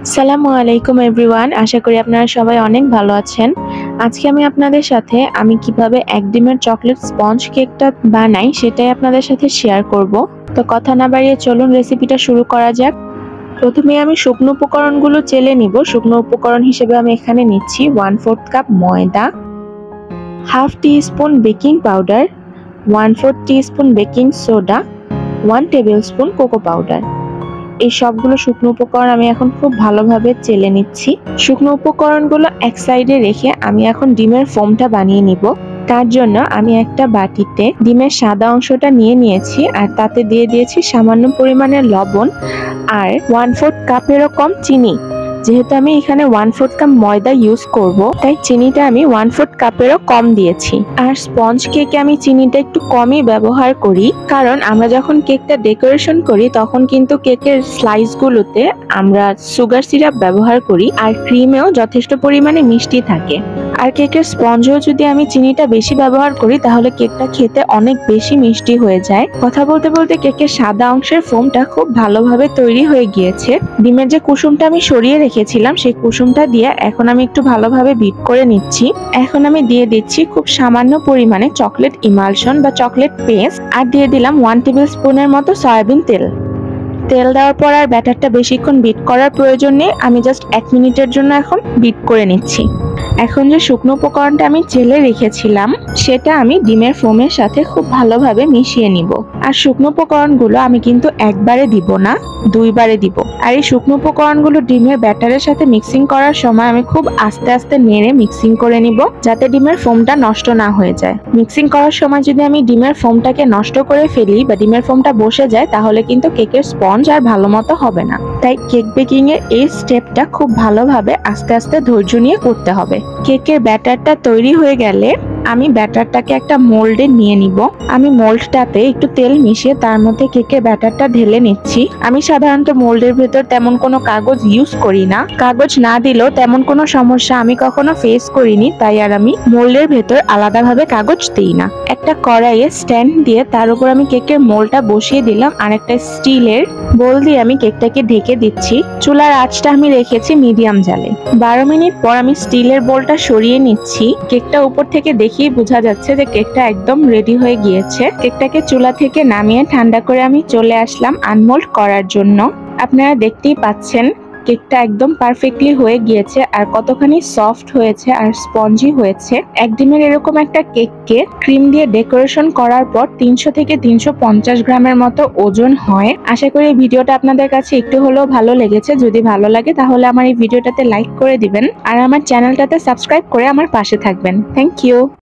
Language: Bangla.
আসসালামু আলাইকুম এভরিওয়ান, আশা করি আপনারা সবাই অনেক ভালো আছেন। আজকে আমি আপনাদের সাথে কিভাবে এক ডিমের চকলেট স্পঞ্জ কেকটা বানাই সেটাই আপনাদের সাথে শেয়ার করব। তো কথা না বাড়িয়ে চলুন রেসিপিটা শুরু করা যাক। প্রথমে আমি শুকনো উপকরণগুলো চেলে নিব। শুকনো উপকরণ হিসেবে আমি এখানে নিচ্ছি 1/4 কাপ ময়দা, half teaspoon baking powder, 1/4 teaspoon baking soda, 1 tablespoon cocoa powder. এই সবগুলো শুকনো উপকরণ আমি এখন খুব ভালোভাবে চেলে নিচ্ছি। শুকনো উপকরণগুলো এক সাইডে রেখে আমি এখন ডিমের ফোমটা বানিয়ে নিব। তার জন্য আমি একটা বাটিতে ডিমের সাদা অংশটা নিয়ে নিয়েছি আর তাতে দিয়ে দিয়েছি সামান্য পরিমাণের লবণ আর 1/4 কাপেরও কম চিনি। যেহেতু আমি এখানে 1/4 কাপ ময়দা ইউজ করব, তাই চিনিটা আমি 1/4 কাপেরও কম দিয়েছি। আর স্পঞ্জ কেকে আমি চিনিটা একটু কমই ব্যবহার করি, কারণ আমরা যখন কেকটা ডেকোরেশন করি তখন কিন্তু কেকের স্লাইসগুলোতে আমরা সুগার সিরাপ ব্যবহার করি আর ক্রিমেও যথেষ্ট পরিমাণে মিষ্টি থাকে। আর কেকের স্পঞ্জেও যদি আমি চিনিটা বেশি ব্যবহার করি তাহলে কেকটা খেতে অনেক বেশি মিষ্টি হয়ে যায়। কথা বলতে বলতে কেকের সাদা অংশের ফোমটা খুব ভালোভাবে তৈরি হয়ে গিয়েছে। ডিমের যে কুসুমটা আমি সরিয়ে রেখেছিলাম সেই কুসুমটা দিয়ে এখন আমি একটু ভালোভাবে বিট করে নিচ্ছি। এখন আমি দিয়ে দিচ্ছি খুব সামান্য পরিমাণে চকলেট ইমালশন বা চকলেট পেস্ট আর দিয়ে দিলাম 1 টেবিল স্পুনের মতো সয়াবিন তেল। তেল দেওয়ার পর আর ব্যাটারটা বেশিক্ষণ বিট করার প্রয়োজন নেই, আমি জাস্ট 1 মিনিটের জন্য এখন বিট করে নিচ্ছি। এখন যে শুকনো উপকরণটা আমি চেলে রেখেছিলাম সেটা আমি ডিমের ফোমের সাথে খুব ভালোভাবে মিশিয়ে নিব। আর শুকনো উপকরণগুলো আমি কিন্তু একবারে দিব না, দুইবারে দিব। আর এই শুকনো উপকরণগুলো ডিমের ব্যাটারের সাথে মিক্সিং করার সময় আমি খুব আস্তে আস্তে নেড়ে মিক্সিং করে নিব, যাতে ডিমের ফোমটা নষ্ট না হয়ে যায়। মিক্সিং করার সময় যদি আমি ডিমের ফোমটাকে নষ্ট করে ফেলি বা ডিমের ফোমটা বসে যায় তাহলে কিন্তু কেকের স্পঞ্জ আর ভালো মতো হবে না। তাই কেক বেকিং এর এই স্টেপটা খুব ভালোভাবে আস্তে আস্তে ধৈর্য নিয়ে করতে হবে। কেকের ব্যাটারটা তৈরি হয়ে গেলে আমি ব্যাটারটাকে একটা মোল্ডে নিয়ে নিব। আমি মোল্ডটাতে একটু তেল মিশিয়ে তার মধ্যে কেকের ব্যাটারটা ঢেলে নিচ্ছি। আমি সাধারণত মোল্ডের ভেতর তেমন কোনো কাগজ ইউজ করি না, কাগজ না দিলেও তেমন কোনো সমস্যা আমি কখনো ফেস করিনি, তাই আর আমি মোল্ডের ভেতর আলাদাভাবে কাগজ দিই না। একটা কড়াইয়ে স্ট্যান্ড দিয়ে তার উপর আমি কেকের মোল্ডটা বসিয়ে দিলাম আর একটা স্টিলের বোল দিয়ে আমি কেকটাকে ঢেকে দিচ্ছি। চুলার আঁচটা আমি রেখেছি মিডিয়াম জালে। 12 মিনিট পর আমি স্টিলের বোলটা সরিয়ে নিচ্ছি। কেকটা উপর থেকে দেখেই বোঝা যাচ্ছে যে কেকটা একদম রেডি হয়ে গিয়েছে। কেকটাকে চুলা থেকে নামিয়ে ঠান্ডা করে আমি চলে আসলাম আনমোল্ড করার জন্য। আপনারা দেখতেই পাচ্ছেন কেকটা একদম পারফেক্টলি হয়ে গিয়েছে আর কতখানি সফট হয়েছে আর স্পঞ্জি হয়েছে। এক ডিমের এরকম একটা কেককে ক্রিম দিয়ে ডেকোরেশন করার পর 300 থেকে 350 গ্রামের মতো ওজন হয়। আশা করি এই ভিডিওটা আপনাদের কাছে একটু হলেও ভালো লেগেছে। যদি ভালো লাগে তাহলে আমার এই ভিডিওটাতে লাইক করে দিবেন আর আমার চ্যানেলটাতে সাবস্ক্রাইব করে আমার পাশে থাকবেন। Thank you.